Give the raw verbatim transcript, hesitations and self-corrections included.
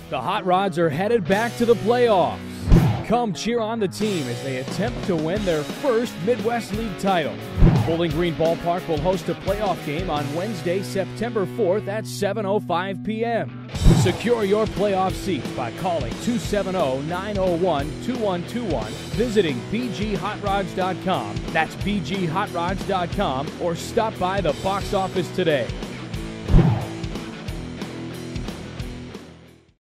The Hot Rods are headed back to the playoffs. Come cheer on the team as they attempt to win their first Midwest League title. Bowling Green Ballpark will host a playoff game on Wednesday, September fourth at seven oh five p m Secure your playoff seat by calling two seven zero, nine zero one, two one two one, visiting b g hot rods dot com, that's b g hot rods dot com, or stop by the box office today.